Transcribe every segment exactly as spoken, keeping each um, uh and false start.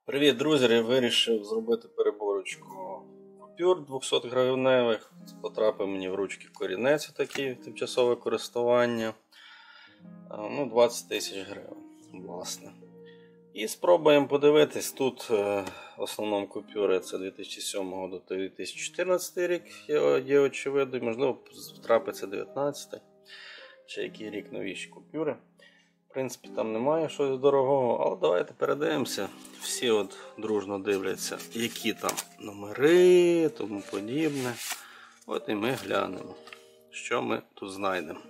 Привіт, друзі! Я вирішив зробити переборочку купюр двохсот гривневих. Потрапив мені в ручки корінець такий тимчасове користування. Ну, двадцять тисяч гривень, власне. І спробуємо подивитись. Тут в основному купюри це дві тисячі сьомого до дві тисячі чотирнадцятого рік є очевидно. Можливо, трапиться дев'ятнадцятий. Чи який рік новіші купюри. В принципі, там немає щось дорогого, але давайте передивимося. Всі от дружно дивляться, які там номери, тому подібне. От і ми глянемо, що ми тут знайдемо.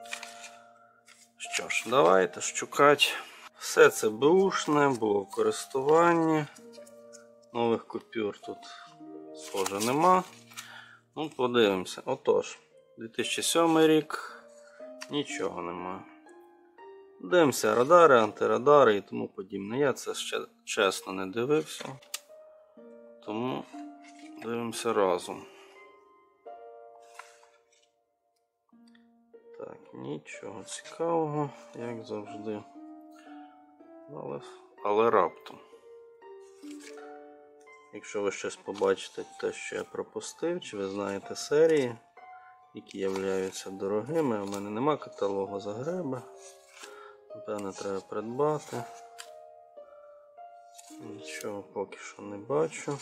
Що ж, давайте шукати. Все це беушне, було в користуванні. Нових купюр тут, схоже, нема. Ну, подивимося. Отож, дві тисячі сьомий рік, нічого немає. Дивимося радари, антирадари і тому подібне. Я це ще чесно не дивився, тому дивимося разом. Так, нічого цікавого, як завжди. Але, але раптом. Якщо ви щось побачите, те, що я пропустив, чи ви знаєте серії, які являються дорогими, у мене нема каталогу Загреби. Напевно, треба придбати. Нічого поки що не бачу.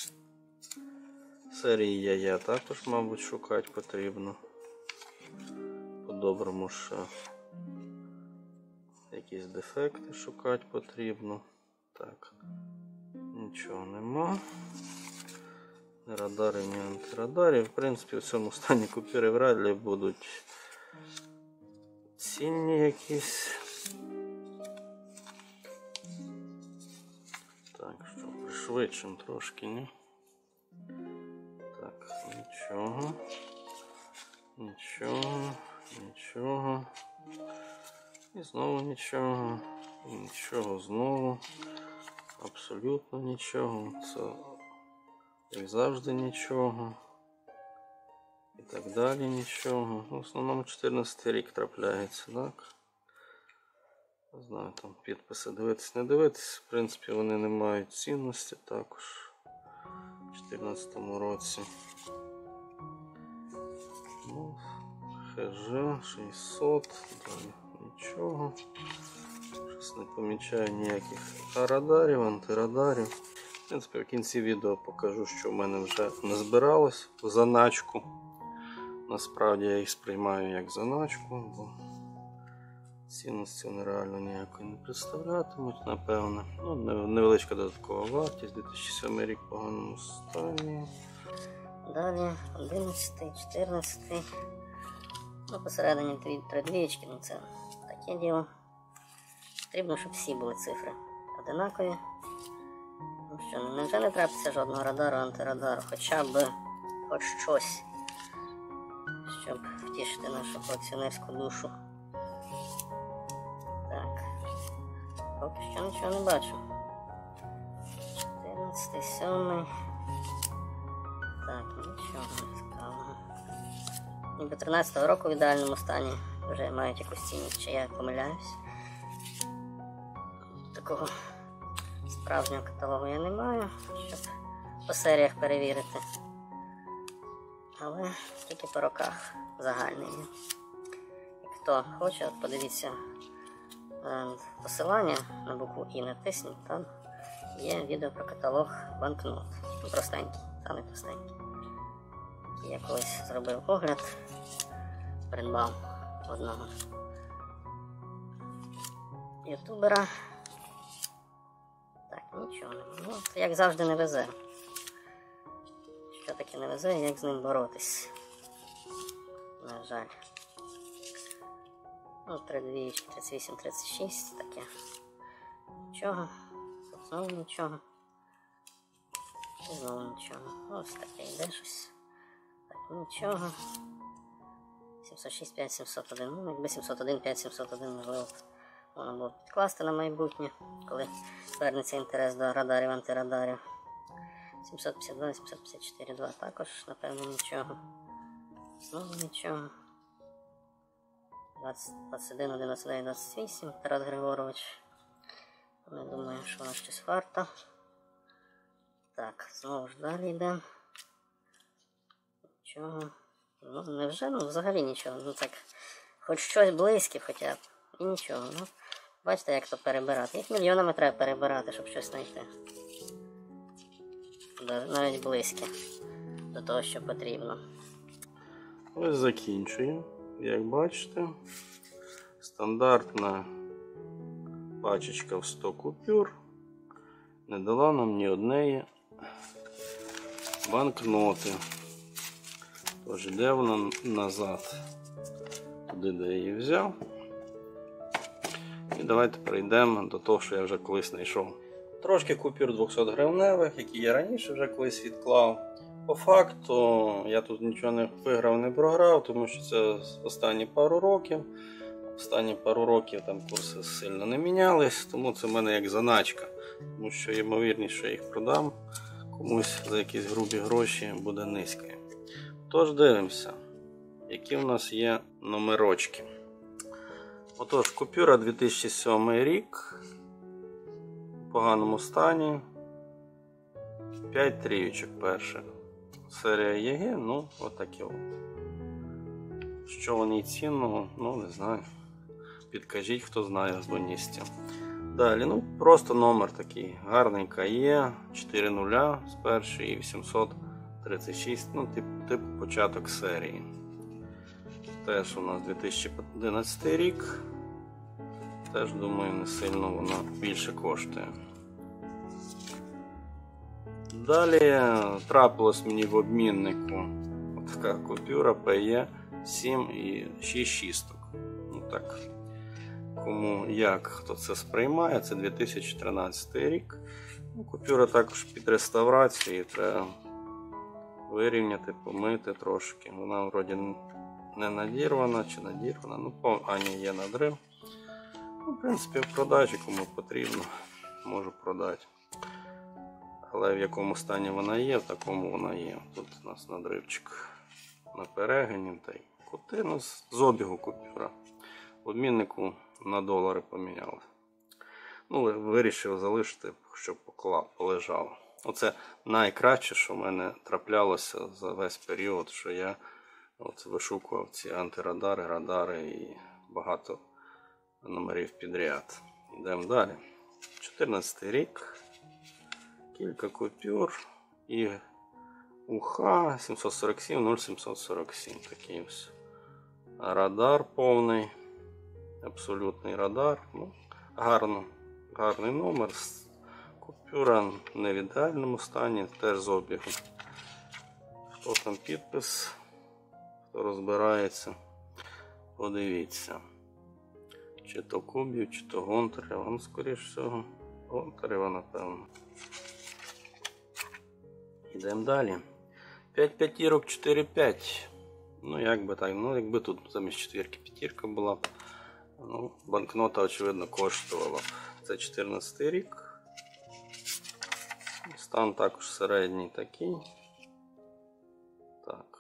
Серії я-я також, мабуть, шукати потрібно. По-доброму ще якісь дефекти шукати потрібно. Так, нічого нема. Ні радарів, ні антирадарів. В принципі, в цьому стані купюри вряд ли будуть цінні якісь. Так, що, пришвидшим трошки, ні? Так, нічого. Нічого, нічого. І знову нічого. І нічого знову. Абсолютно нічого. Це, як завжди, нічого. І так далі нічого. В основному чотирнадцятий рік трапляється, так? Не знаю, там підписи дивитись, не дивитись. В принципі, вони не мають цінності також. У дві тисячі чотирнадцятому році. Ну, ХЖ шістсот, далі нічого. Щось не помічаю ніяких радарів, антирадарів. В принципі, в кінці відео покажу, що в мене вже не збиралось в заначку. Насправді я їх сприймаю як заначку, бо цінності вони реально ніякої не представлятимуть, напевно. Ну, невеличка додаткова вартість, дві тисячі сьомий рік в поганому стані. Далі одинадцятий, чотирнадцятий. Ну, посередині дві, три двічки, ну це таке діло. Потрібно, щоб всі були цифри одинакові. Ну що, невже не трапиться жодного радару, антирадару, хоча б хоч щось, щоб втішити нашу колекціонерську душу. Так, поки що нічого не бачу. чотирнадцятий, сьомий. Так, нічого не цікавого. Ніби тринадцятого року в ідеальному стані вже мають якусь цінність, чи я помиляюсь. Такого справжнього каталогу я не маю, щоб по серіях перевірити. Але тільки по роках загальний є. І хто хоче, от подивіться е, посилання на букву І, натисніть, там є відео про каталог банкнот. Ну, простенький, саме простенький. Я колись зробив огляд, придбав одного ютубера. Так, нічого не. Ну, як завжди, не везе. Що таке не везе, як з ним боротись? На жаль. Ну, три двічки, тридцять вісім, тридцять шість, таке. Нічого. Тут знову нічого. І знову нічого. Ось таке йде щось. Так, нічого. сімсот шість, п'ять, сімсот один. Ну, якби сімсот один, п'ять, сімсот один, можливо, можна було підкласти на майбутнє, коли звернеться інтерес до радарів, антирадарів. сімсот п'ятдесят два, сімсот п'ятдесят чотири, два також, напевно, нічого. Знову нічого. двадцять один, одинадцять дев'ять, двадцять вісім, Тарас Григорович. Не думаю, що вона щось варта. Так, знову ж далі йдемо. Нічого. Ну, невже? Ну, взагалі нічого. Ну так, хоч щось близьке хоча б. І нічого. Ну, бачите, як то перебирати. Їх мільйонами треба перебирати, щоб щось знайти. Навіть близьке до того, що потрібно. Ось закінчуємо. Як бачите, стандартна пачечка в сто купюр не дала нам ні однієї банкноти. Тож йде вона назад, туди, де я її взяв. І давайте перейдемо до того, що я вже колись знайшов. Трошки купюр двохсот гривневих, які я раніше вже колись відклав. По факту я тут нічого не виграв, не програв, тому що це останні пару років. Останні пару років там курси сильно не мінялись, тому це в мене як заначка. Тому що ймовірність, що я їх продам комусь за якісь грубі гроші, буде низькою. Тож дивимося, які в нас є номерочки. Отож, купюра дві тисячі сьомий рік, в поганому стані, п'ять трійочок перших. Серія ЄГ, ну, отакі от. Що вони цінного, ну, не знаю. Підкажіть, хто знає з боністів. Далі, ну, просто номер такий, гарний КАЄ, чотири нуля з першої і вісімсот тридцять шість, ну, тип, тип початок серії. Теж у нас дві тисячі одинадцятий рік. Теж, думаю, не сильно вона більше коштує. Далі трапилось мені в обміннику така купюра ПЕ сім і шість шісток. Ну так, кому як, хто це сприймає, це дві тисячі тринадцятий рік. Ну, купюра також під реставрацію, її треба вирівняти, помити трошки. Вона вроді не надірвана чи надірвана, ну, по ані є надрив. Ну, в принципі, в продажі, кому потрібно, можу продати. Але в якому стані вона є, в такому вона є. Тут у нас надривчик на перегині та й кути, ну, з обігу купюра. В обміннику на долари поміняли. Ну, вирішив залишити, щоб полежало. Оце найкраще, що в мене траплялося за весь період, що я от вишукував ці антирадари, радари і багато номерів підряд. Йдемо далі. чотирнадцятий рік. Кілька купюр і УХ сімсот сорок сім нуль сімсот сорок сім. Такий ось радар повний, абсолютний радар. Ну, гарно, гарний номер. Купюра не в ідеальному стані, теж з обігом. Хто там підпис, хто розбирається, подивіться. Чи то Кубів, чи то Гонтарева. Ну, скоріш всього, Гонтарева, напевно. Йдемо далі. п'ять п'ятірок, чотири п'ять. Ну, як би так, ну, якби тут замість четвірки п'ятірка була б. Ну, банкнота, очевидно, коштувала б. Це чотирнадцятий рік. Стан також середній такий. Так.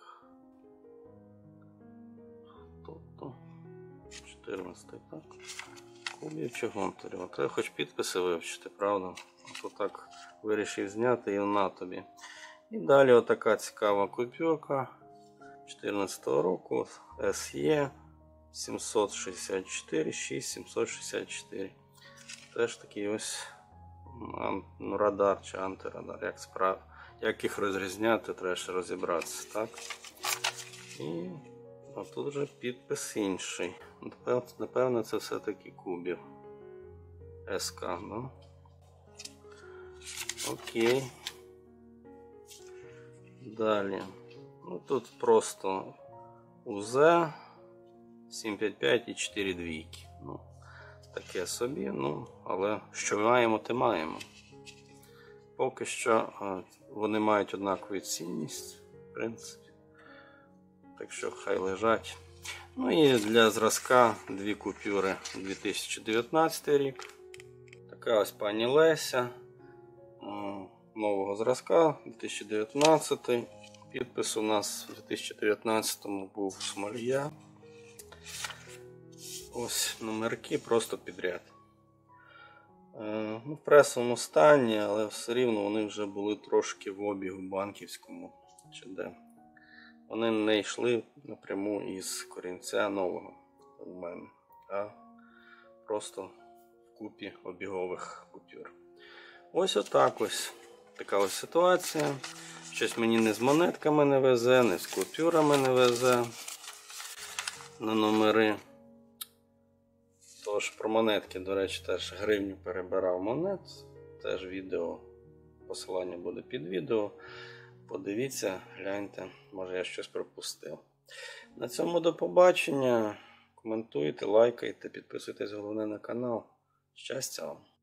Тобто, чотирнадцятий, так. Кубів чи Гонтарєва. Треба хоч підписи вивчити, правда? А то так вирішив зняти і на тобі. І далі отака цікава купюрка чотирнадцятого року СЕ сімсот шістдесят чотири шість сімсот шістдесят чотири. Теж такий ось ну, радар чи антирадар. Як справ... Як їх розрізняти, треба ще розібратися. Так? І а тут вже підпис інший. Напевно, це все-таки Кубів. СК, да? Окей. Далі. Ну, тут просто УЗ сім п'ять п'ять і чотири двійки. Ну, таке собі, ну, але що маємо, те маємо. Поки що вони мають однакову цінність, в принципі. Так що хай лежать. Ну і для зразка дві купюри дві тисячі дев'ятнадцятий рік. Така ось пані Леся. Нового зразка дві тисячі дев'ятнадцятий. Підпис у нас у дві тисячі дев'ятнадцятому був Смолія. Ось номерки просто підряд. Ну, в пресовому стані, але все рівно вони вже були трошки в обігу банківському. Чи де. Вони не йшли напряму із корінця нового у мене, а просто в купі обігових купюр. Ось отак ось. Така ось ситуація. Щось мені не з монетками не везе, не з купюрами не везе на номери. Тож про монетки, до речі, теж гривню перебирав монет. Теж відео, посилання буде під відео. Подивіться, гляньте, може я щось пропустив. На цьому до побачення. Коментуйте, лайкайте, підписуйтесь головне на канал. Щастя вам!